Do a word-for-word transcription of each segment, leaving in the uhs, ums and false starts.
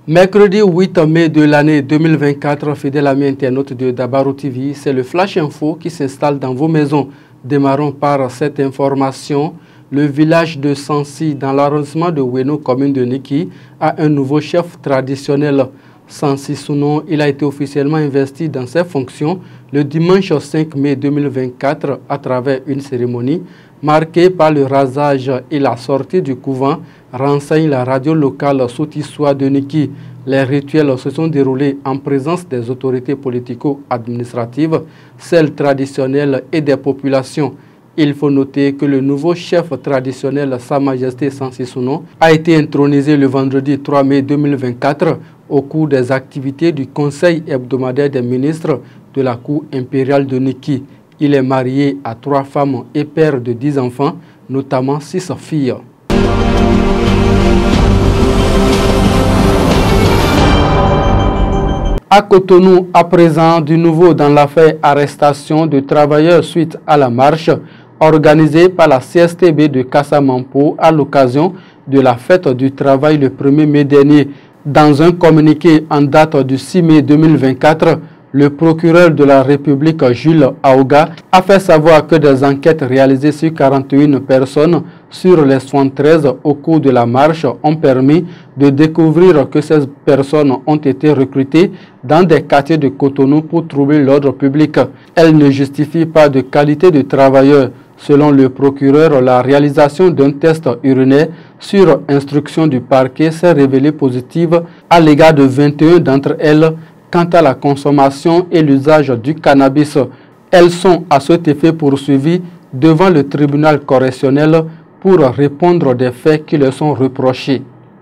Mercredi huit mai de l'année deux mille vingt-quatre, fidèles amis internautes de Dabarou T V, c'est le Flash Info qui s'installe dans vos maisons. Démarrons par cette information. Le village de Sansi, dans l'arrondissement de Oueno, commune de Niki, a un nouveau chef traditionnel. Sansi Sounon, il a été officiellement investi dans ses fonctions le dimanche cinq mai deux mille vingt-quatre à travers une cérémonie marquée par le rasage et la sortie du couvent, renseigne la radio locale Soutissoa de Niki. Les rituels se sont déroulés en présence des autorités politico-administratives, celles traditionnelles et des populations. Il faut noter que le nouveau chef traditionnel, Sa Majesté Sansi Sounon, a été intronisé le vendredi trois mai deux mille vingt-quatre au cours des activités du Conseil hebdomadaire des ministres de la Cour impériale de Niki. Il est marié à trois femmes et père de dix enfants, notamment six filles. À Cotonou, à présent, du nouveau dans l'affaire arrestation de travailleurs suite à la marche organisée par la C S T B de Kassamampo à l'occasion de la fête du travail le premier mai dernier. Dans un communiqué en date du six mai deux mille vingt-quatre, le procureur de la République, Jules Aouga, a fait savoir que des enquêtes réalisées sur quarante et une personnes sur les soixante-treize au cours de la marche ont permis de découvrir que ces personnes ont été recrutées dans des quartiers de Cotonou pour troubler l'ordre public. Elles ne justifient pas de qualité de travailleurs. Selon le procureur, la réalisation d'un test urinaire sur instruction du parquet s'est révélée positive à l'égard de vingt et une d'entre elles. Quant à la consommation et l'usage du cannabis, elles sont à cet effet poursuivies devant le tribunal correctionnel pour répondre des faits qui leur sont reprochés.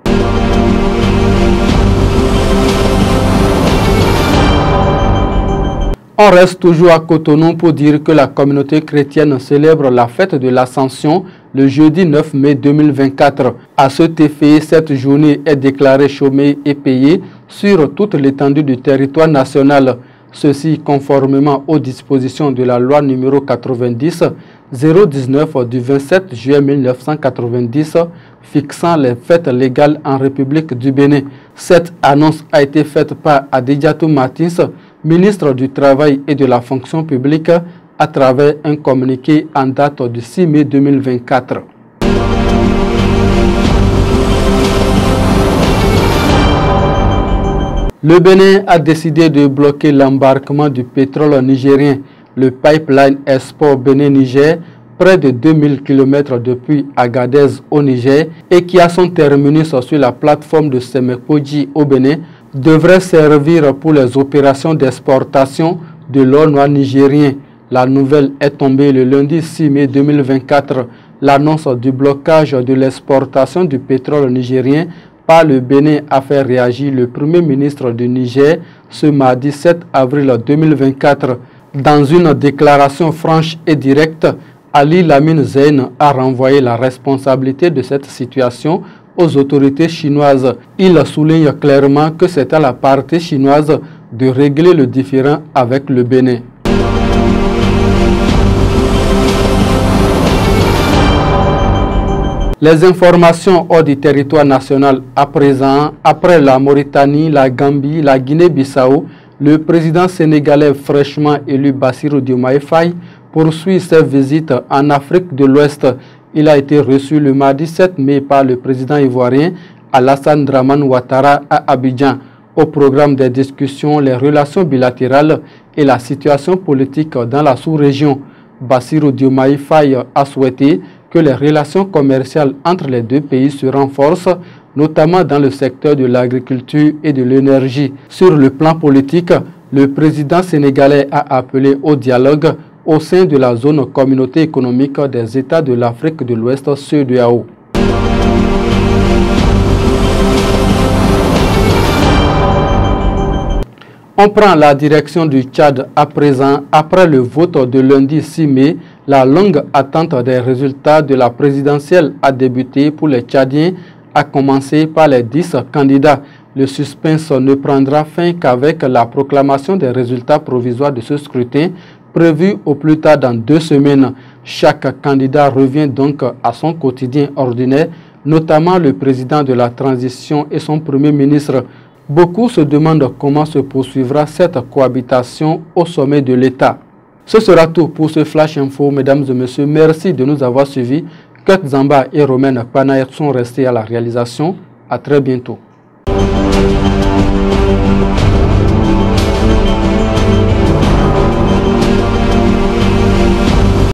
On reste toujours à Cotonou pour dire que la communauté chrétienne célèbre la fête de l'Ascension le jeudi neuf mai deux mille vingt-quatre. À cet effet, cette journée est déclarée chômée et payée sur toute l'étendue du territoire national. Ceci conformément aux dispositions de la loi numéro quatre-vingt-dix zéro dix-neuf du vingt-sept juillet mille neuf cent quatre-vingt-dix fixant les fêtes légales en République du Bénin. Cette annonce a été faite par Adidjatou Martins, ministre du Travail et de la Fonction publique, à travers un communiqué en date du six mai deux mille vingt-quatre. Le Bénin a décidé de bloquer l'embarquement du pétrole nigérien, le pipeline Export Bénin-Niger, près de deux mille kilomètres depuis Agadez au Niger et qui a son terminus sur la plateforme de Semekoji au Bénin, devrait servir pour les opérations d'exportation de l'or noir nigérien. La nouvelle est tombée le lundi six mai deux mille vingt-quatre. L'annonce du blocage de l'exportation du pétrole nigérien par le Bénin a fait réagir le Premier ministre du Niger ce mardi sept avril deux mille vingt-quatre. Dans une déclaration franche et directe, Ali Lamine Zein a renvoyé la responsabilité de cette situation aux autorités chinoises. Il souligne clairement que c'est à la partie chinoise de régler le différend avec le Bénin. Les informations hors du territoire national à présent, après la Mauritanie, la Gambie, la Guinée-Bissau, le président sénégalais fraîchement élu Bassirou Diomaye Faye poursuit ses visites en Afrique de l'Ouest. Il a été reçu le mardi sept mai par le président ivoirien Alassane Dramane Ouattara à Abidjan. Au programme des discussions, les relations bilatérales et la situation politique dans la sous-région. Bassirou Diomaye Faye a souhaité que les relations commerciales entre les deux pays se renforcent, notamment dans le secteur de l'agriculture et de l'énergie. Sur le plan politique, le président sénégalais a appelé au dialogue au sein de la zone communauté économique des États de l'Afrique de l'Ouest, C E D E A O. On prend la direction du Tchad à présent. Après le vote de lundi six mai, la longue attente des résultats de la présidentielle a débuté pour les Tchadiens, à commencer par les dix candidats. Le suspense ne prendra fin qu'avec la proclamation des résultats provisoires de ce scrutin, prévu au plus tard dans deux semaines. Chaque candidat revient donc à son quotidien ordinaire, notamment le président de la transition et son premier ministre. Beaucoup se demandent comment se poursuivra cette cohabitation au sommet de l'État. Ce sera tout pour ce Flash Info, mesdames et messieurs. Merci de nous avoir suivis. Kurt Zamba et Romaine Panaït sont restés à la réalisation. À très bientôt.